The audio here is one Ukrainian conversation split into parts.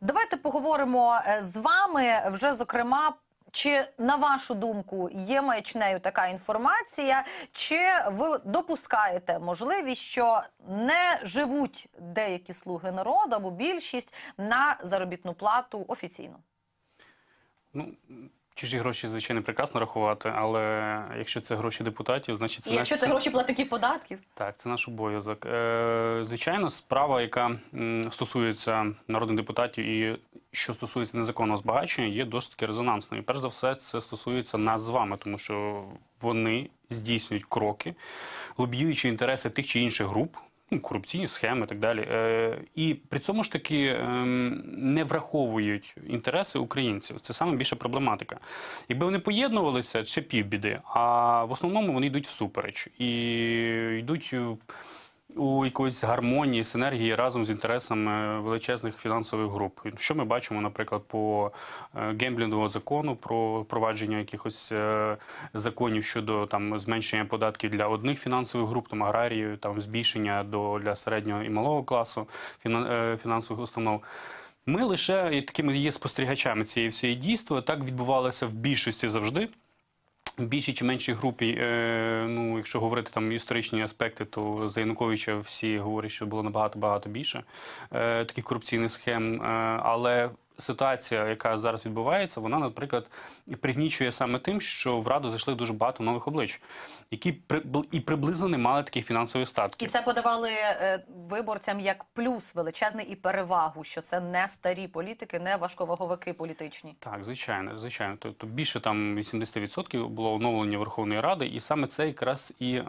Давайте поговоримо з вами вже, зокрема, чи, на вашу думку, є маячнею така інформація, чи ви допускаєте можливість, що не живуть деякі слуги народу або більшість на заробітну плату офіційно? Ну, чужі гроші, звичайно, прекрасно рахувати, але якщо це гроші депутатів, значить це... І якщо це гроші платників податків? Так, це наш обов'язок. Звичайно, справа, яка стосується народних депутатів і що стосується незаконного збагачення, є досить таки резонансною. І перш за все, це стосується нас з вами, тому що вони здійснюють кроки, лобіюючи інтереси тих чи інших груп, корупційні схеми і так далі. І при цьому ж таки не враховують інтереси українців. Це саме більша проблематика. Якби вони поєднувалися, ще півбіди, а в основному вони йдуть всупереч. І йдуть у якоїсь гармонії, синергії разом з інтересами величезних фінансових груп. Що ми бачимо, наприклад, по гемблінговому закону про впровадження якихось законів щодо зменшення податків для одних фінансових груп, аграріїв, збільшення для середнього і малого класу фінансових установ. Ми лише такими є спостерігачами цієї всієї дійства. Так відбувалося в більшості завжди. В більшій чи меншій групі, якщо говорити історичні аспекти, то за Януковича всі говорять, що було набагато більше таких корупційних схем. Але ситуація, яка зараз відбувається, вона, наприклад, пригнічує саме тим, що в Раду зайшли дуже багато нових облич, які і приблизно не мали таких фінансових статків. І це подавали виборцям як плюс величезний і перевагу, що це не старі політики, не важковаговики політичні. Так, звичайно. Тобто більше 80% було оновлення Верховної Ради, і саме це якраз і,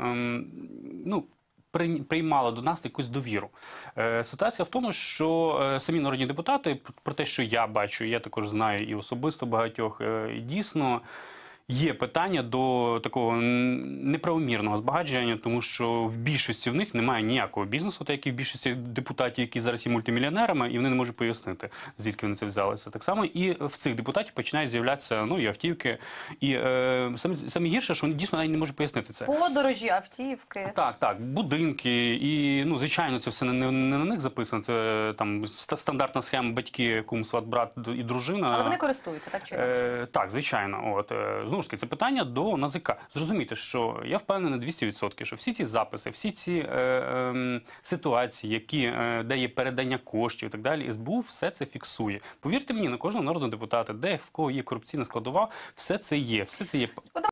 приймала до нас якусь довіру. Ситуація в тому, що самі народні депутати, про те, що я бачу, я також знаю і особисто багатьох, дійсно є питання до такого неправомірного збагачення, тому що в більшості в них немає ніякого бізнесу, так як і в більшості депутатів, які зараз є мультимільйонерами, і вони не можуть пояснити, звідки вони це взялися. Так само і в цих депутатів починають з'являтися і автівки, і саме гірше, що вони дійсно навіть не можуть пояснити це. Подорожі, автівки. Так, будинки, і, звичайно, це все не на них записано, це стандартна схема батьки, кум, сват, брат і дружина. Але вони користуються, так чи інакше? Так, звичайно. Знову ж таки, це питання до НАЗК. Зрозумійте, що я впевнений на 200%, що всі ці записи, всі ці ситуації, де є передання коштів і так далі, СБУ все це фіксує. Повірте мені, на кожного народного депутата, де в кого є корупційна складова, все це є.